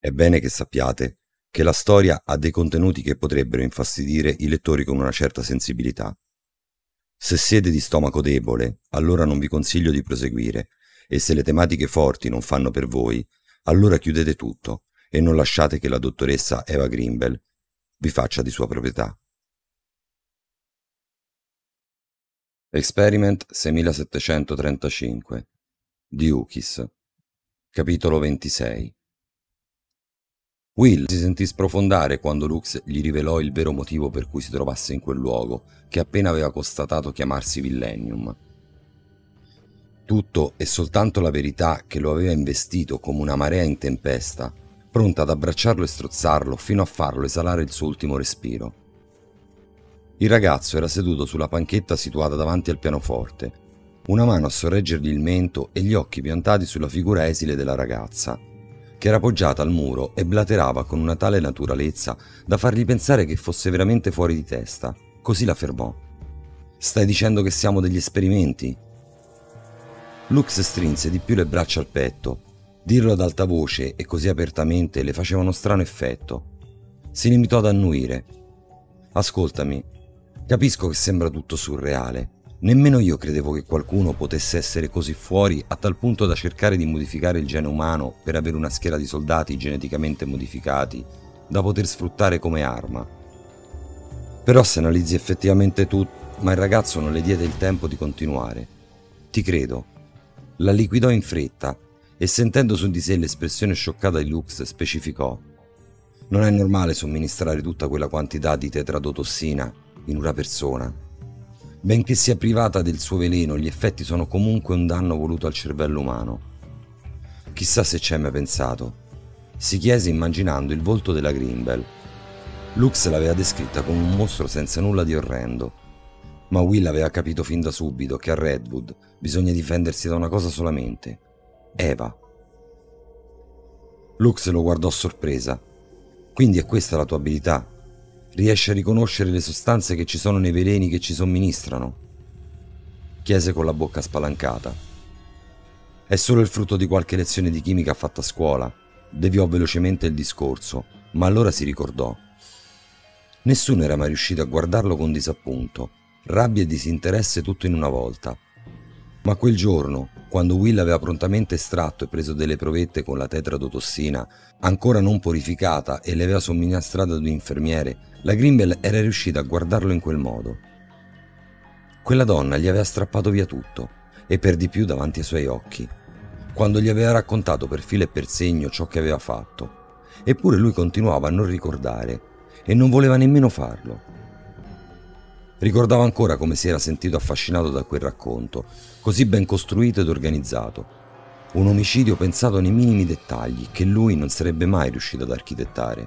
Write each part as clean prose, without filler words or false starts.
È bene che sappiate che la storia ha dei contenuti che potrebbero infastidire i lettori con una certa sensibilità. Se siete di stomaco debole, allora non vi consiglio di proseguire, e se le tematiche forti non fanno per voi, allora chiudete tutto e non lasciate che la dottoressa Eva Greenbell vi faccia di sua proprietà. Experiment 6735 di Ukis. Capitolo 26. Will si sentì sprofondare quando Lux gli rivelò il vero motivo per cui si trovasse in quel luogo, che appena aveva constatato chiamarsi Millennium. Tutto e soltanto la verità che lo aveva investito come una marea in tempesta, pronta ad abbracciarlo e strozzarlo fino a farlo esalare il suo ultimo respiro. Il ragazzo era seduto sulla panchetta situata davanti al pianoforte, una mano a sorreggergli il mento e gli occhi piantati sulla figura esile della ragazza, che era appoggiata al muro e blaterava con una tale naturalezza da fargli pensare che fosse veramente fuori di testa. Così la fermò. «Stai dicendo che siamo degli esperimenti?» Lux strinse di più le braccia al petto. Dirlo ad alta voce e così apertamente le faceva uno strano effetto. Si limitò ad annuire. «Ascoltami, capisco che sembra tutto surreale. Nemmeno io credevo che qualcuno potesse essere così fuori a tal punto da cercare di modificare il gene umano per avere una schiera di soldati geneticamente modificati da poter sfruttare come arma. Però se analizzi effettivamente tutto...» Ma il ragazzo non le diede il tempo di continuare. «Ti credo». La liquidò in fretta e, sentendo su di sé l'espressione scioccata di Lux, specificò: «Non è normale somministrare tutta quella quantità di tetradotossina in una persona. Benché sia privata del suo veleno, gli effetti sono comunque un danno voluto al cervello umano. Chissà se ci hai mai pensato», si chiese immaginando il volto della Greenbell. Lux l'aveva descritta come un mostro senza nulla di orrendo, ma Will aveva capito fin da subito che a Redwood bisogna difendersi da una cosa solamente: Eva. Lux lo guardò sorpresa. «Quindi è questa la tua abilità? Riesci a riconoscere le sostanze che ci sono nei veleni che ci somministrano?» Chiese con la bocca spalancata. «È solo il frutto di qualche lezione di chimica fatta a scuola», deviò velocemente il discorso, ma allora si ricordò. Nessuno era mai riuscito a guardarlo con disappunto, rabbia e disinteresse tutto in una volta. Ma quel giorno, quando Will aveva prontamente estratto e preso delle provette con la tetradotossina, ancora non purificata, e le aveva somministrate ad un infermiere, la Greenbell era riuscita a guardarlo in quel modo. Quella donna gli aveva strappato via tutto, e per di più davanti ai suoi occhi, quando gli aveva raccontato per filo e per segno ciò che aveva fatto. Eppure lui continuava a non ricordare, e non voleva nemmeno farlo. Ricordava ancora come si era sentito affascinato da quel racconto, così ben costruito ed organizzato. Un omicidio pensato nei minimi dettagli che lui non sarebbe mai riuscito ad architettare.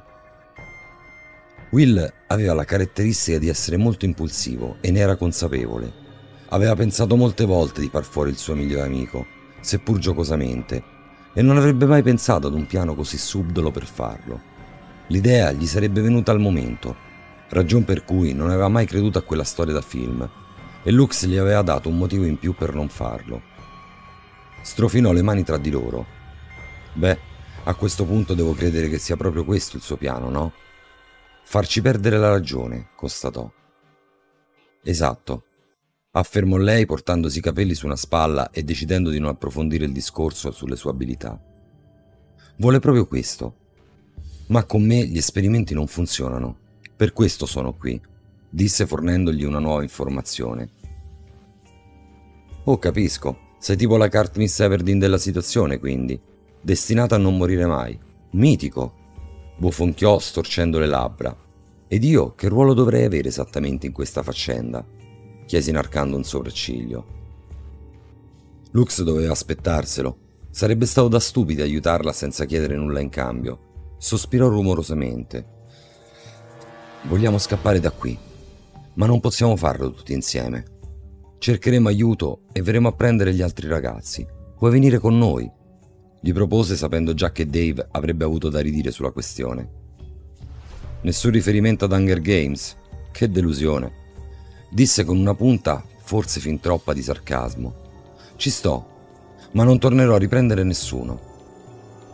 Will aveva la caratteristica di essere molto impulsivo e ne era consapevole. Aveva pensato molte volte di far fuori il suo migliore amico, seppur giocosamente, e non avrebbe mai pensato ad un piano così subdolo per farlo. L'idea gli sarebbe venuta al momento, ragion per cui non aveva mai creduto a quella storia da film, e Lux gli aveva dato un motivo in più per non farlo. Strofinò le mani tra di loro. «Beh, a questo punto devo credere che sia proprio questo il suo piano, no?» «Farci perdere la ragione», constatò. «Esatto», affermò lei portandosi i capelli su una spalla e decidendo di non approfondire il discorso sulle sue abilità. «Vuole proprio questo. Ma con me gli esperimenti non funzionano. Per questo sono qui», disse fornendogli una nuova informazione. «Oh, capisco. Sei tipo la Katniss Everdeen della situazione, quindi. Destinata a non morire mai. Mitico», bofonchiò storcendo le labbra. «Ed io che ruolo dovrei avere esattamente in questa faccenda?» chiese inarcando un sopracciglio. Lux doveva aspettarselo. Sarebbe stato da stupidi aiutarla senza chiedere nulla in cambio. Sospirò rumorosamente. «Vogliamo scappare da qui, ma non possiamo farlo tutti insieme. Cercheremo aiuto e verremo a prendere gli altri ragazzi. Vuoi venire con noi?» gli propose, sapendo già che Dave avrebbe avuto da ridire sulla questione. «Nessun riferimento ad Hunger Games? Che delusione», disse con una punta forse fin troppa di sarcasmo. «Ci sto, ma non tornerò a riprendere nessuno».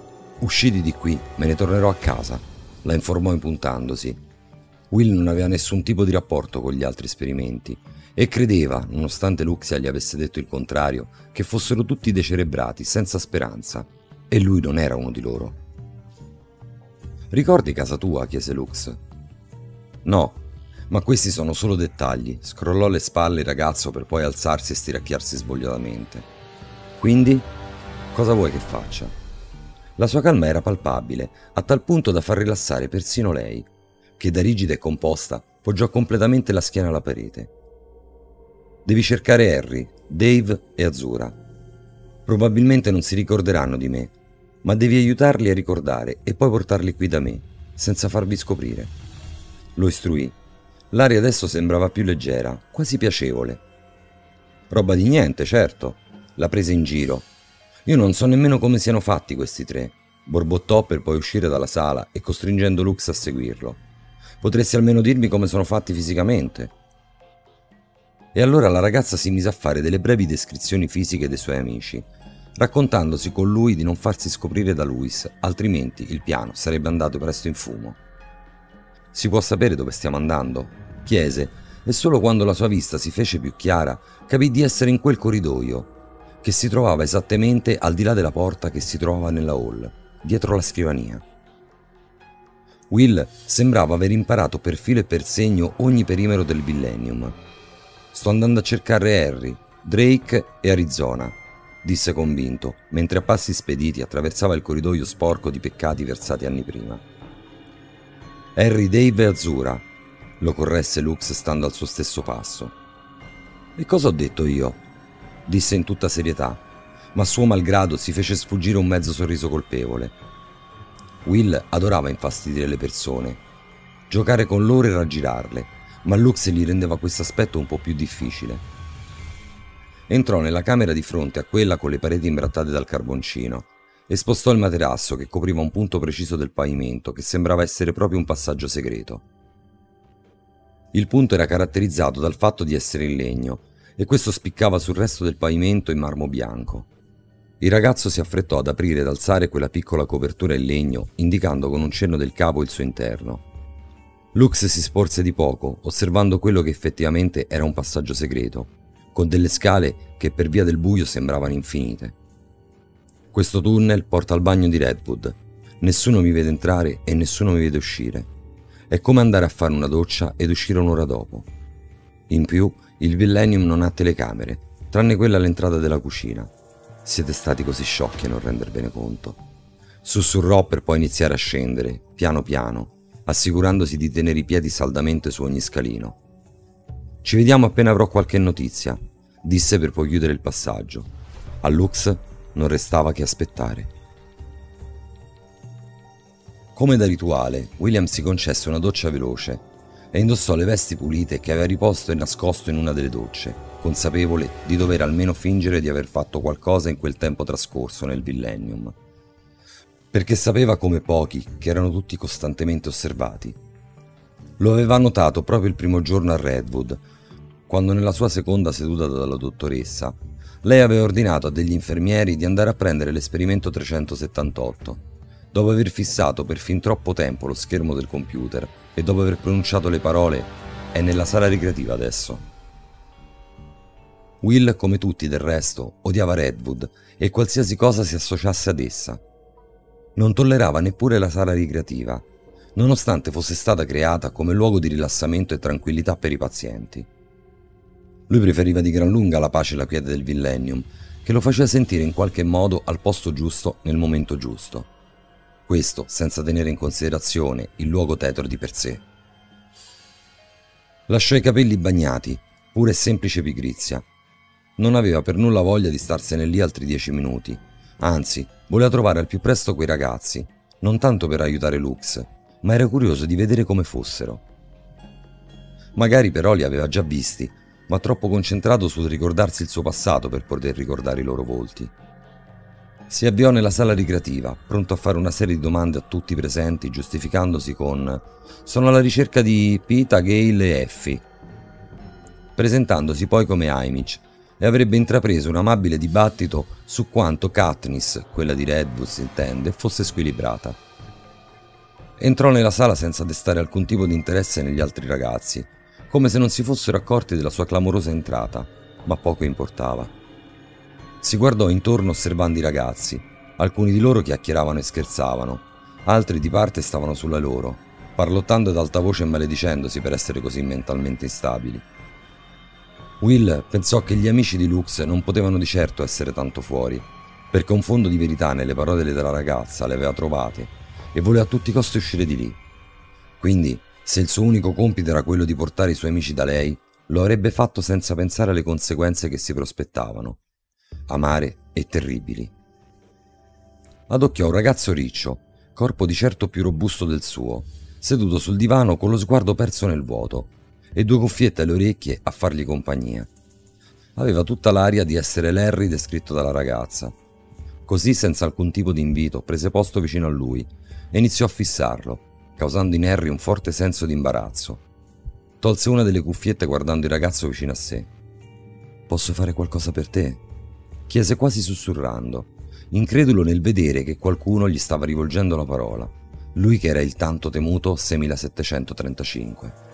Usciti di qui, me ne tornerò a casa, la informò impuntandosi. Will non aveva nessun tipo di rapporto con gli altri esperimenti e credeva, nonostante Luxia gli avesse detto il contrario, che fossero tutti decerebrati, senza speranza, e lui non era uno di loro. «Ricordi casa tua?» chiese Lux. «No, ma questi sono solo dettagli», scrollò le spalle il ragazzo per poi alzarsi e stiracchiarsi svogliatamente. «Quindi, cosa vuoi che faccia?» La sua calma era palpabile, a tal punto da far rilassare persino lei, che da rigida e composta poggiò completamente la schiena alla parete. «Devi cercare Harry, Dave e Azura. Probabilmente non si ricorderanno di me, ma devi aiutarli a ricordare e poi portarli qui da me, senza farvi scoprire». Lo istruì. L'aria adesso sembrava più leggera, quasi piacevole. «Roba di niente, certo», la prese in giro. «Io non so nemmeno come siano fatti questi tre», borbottò per poi uscire dalla sala e costringendo Lux a seguirlo. «Potresti almeno dirmi come sono fatti fisicamente?» E allora la ragazza si mise a fare delle brevi descrizioni fisiche dei suoi amici, raccontandosi con lui di non farsi scoprire da Louis, altrimenti il piano sarebbe andato presto in fumo. «Si può sapere dove stiamo andando?» chiese, e solo quando la sua vista si fece più chiara capì di essere in quel corridoio, che si trovava esattamente al di là della porta che si trovava nella hall, dietro la scrivania. Will sembrava aver imparato per filo e per segno ogni perimetro del Millennium. «Sto andando a cercare Harry, Drake e Arizona», disse convinto, mentre a passi spediti attraversava il corridoio sporco di peccati versati anni prima. «Harry, Dave e Azura», lo corresse Lux stando al suo stesso passo. «E cosa ho detto io?» disse in tutta serietà, ma suo malgrado si fece sfuggire un mezzo sorriso colpevole. Will adorava infastidire le persone, giocare con loro e raggirarle, ma Lux gli rendeva questo aspetto un po' più difficile. Entrò nella camera di fronte a quella con le pareti imbrattate dal carboncino e spostò il materasso che copriva un punto preciso del pavimento che sembrava essere proprio un passaggio segreto. Il punto era caratterizzato dal fatto di essere in legno, e questo spiccava sul resto del pavimento in marmo bianco. Il ragazzo si affrettò ad aprire ed alzare quella piccola copertura in legno, indicando con un cenno del capo il suo interno. Lux si sporse di poco, osservando quello che effettivamente era un passaggio segreto, con delle scale che per via del buio sembravano infinite. «Questo tunnel porta al bagno di Redwood. Nessuno mi vede entrare e nessuno mi vede uscire. È come andare a fare una doccia ed uscire un'ora dopo. In più, il Millennium non ha telecamere, tranne quella all'entrata della cucina. Siete stati così sciocchi a non rendervene conto». Sussurrò per poi iniziare a scendere, piano piano, assicurandosi di tenere i piedi saldamente su ogni scalino. «Ci vediamo appena avrò qualche notizia», disse per poi chiudere il passaggio. A Lux non restava che aspettare. Come da rituale, William si concesse una doccia veloce e indossò le vesti pulite che aveva riposto e nascosto in una delle docce, consapevole di dover almeno fingere di aver fatto qualcosa in quel tempo trascorso nel Millennium, perché sapeva come pochi che erano tutti costantemente osservati. Lo aveva notato proprio il primo giorno a Redwood, quando nella sua seconda seduta dalla dottoressa, lei aveva ordinato a degli infermieri di andare a prendere l'esperimento 378, dopo aver fissato per fin troppo tempo lo schermo del computer e dopo aver pronunciato le parole «È nella sala ricreativa adesso». Will, come tutti del resto, odiava Redwood e qualsiasi cosa si associasse ad essa. Non tollerava neppure la sala ricreativa, nonostante fosse stata creata come luogo di rilassamento e tranquillità per i pazienti. Lui preferiva di gran lunga la pace e la quiete del Millennium, che lo faceva sentire in qualche modo al posto giusto nel momento giusto. Questo senza tenere in considerazione il luogo tetro di per sé. Lasciò i capelli bagnati, pura e semplice pigrizia. Non aveva per nulla voglia di starsene lì altri 10 minuti, anzi, voleva trovare al più presto quei ragazzi, non tanto per aiutare Lux, ma era curioso di vedere come fossero. Magari però li aveva già visti, ma troppo concentrato sul ricordarsi il suo passato per poter ricordare i loro volti. Si avviò nella sala ricreativa, pronto a fare una serie di domande a tutti i presenti, giustificandosi con «Sono alla ricerca di Pita, Gale e Effie», presentandosi poi come Haymitch e avrebbe intrapreso un amabile dibattito su quanto Katniss, quella di Redwood si intende, fosse squilibrata. Entrò nella sala senza destare alcun tipo di interesse negli altri ragazzi, come se non si fossero accorti della sua clamorosa entrata, ma poco importava. Si guardò intorno osservando i ragazzi, alcuni di loro chiacchieravano e scherzavano, altri di parte stavano sulla loro, parlottando ad alta voce e maledicendosi per essere così mentalmente instabili. Will pensò che gli amici di Lux non potevano di certo essere tanto fuori, perché un fondo di verità nelle parole della ragazza le aveva trovate e voleva a tutti i costi uscire di lì. Quindi, se il suo unico compito era quello di portare i suoi amici da lei, lo avrebbe fatto senza pensare alle conseguenze che si prospettavano, amare e terribili. Adocchiò un ragazzo riccio, corpo di certo più robusto del suo, seduto sul divano con lo sguardo perso nel vuoto e due cuffiette alle orecchie a fargli compagnia. Aveva tutta l'aria di essere Larry descritto dalla ragazza. Così, senza alcun tipo di invito, prese posto vicino a lui e iniziò a fissarlo, causando in Harry un forte senso di imbarazzo. Tolse una delle cuffiette guardando il ragazzo vicino a sé. «Posso fare qualcosa per te?» chiese quasi sussurrando, incredulo nel vedere che qualcuno gli stava rivolgendo la parola, lui che era il tanto temuto 6735.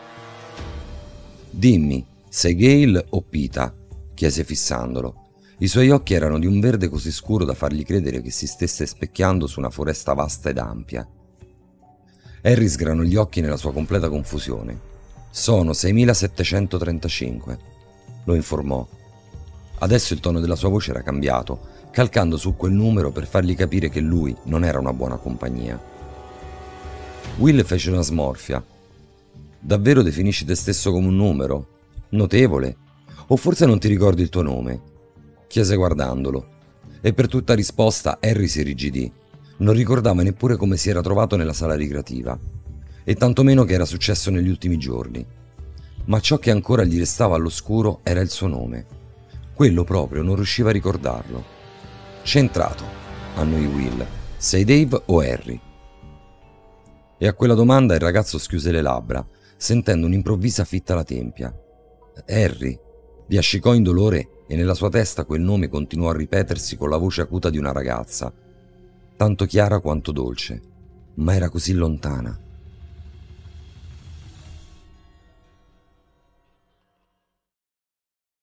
«Dimmi, sei Gale o Pita?» chiese fissandolo. I suoi occhi erano di un verde così scuro da fargli credere che si stesse specchiando su una foresta vasta ed ampia. Harry sgranò gli occhi nella sua completa confusione. «Sono 6735», lo informò. Adesso il tono della sua voce era cambiato, calcando su quel numero per fargli capire che lui non era una buona compagnia. Will fece una smorfia. «Davvero definisci te stesso come un numero? Notevole? O forse non ti ricordi il tuo nome?» chiese guardandolo. E per tutta risposta Harry si irrigidì. Non ricordava neppure come si era trovato nella sala ricreativa, e tantomeno che era successo negli ultimi giorni. Ma ciò che ancora gli restava all'oscuro era il suo nome. Quello proprio non riusciva a ricordarlo. «Centrato», annuì Will. «Sei Dave o Harry?» E a quella domanda il ragazzo schiuse le labbra, sentendo un'improvvisa fitta alla tempia. «Harry», biascicò in dolore e nella sua testa quel nome continuò a ripetersi con la voce acuta di una ragazza, tanto chiara quanto dolce, ma era così lontana.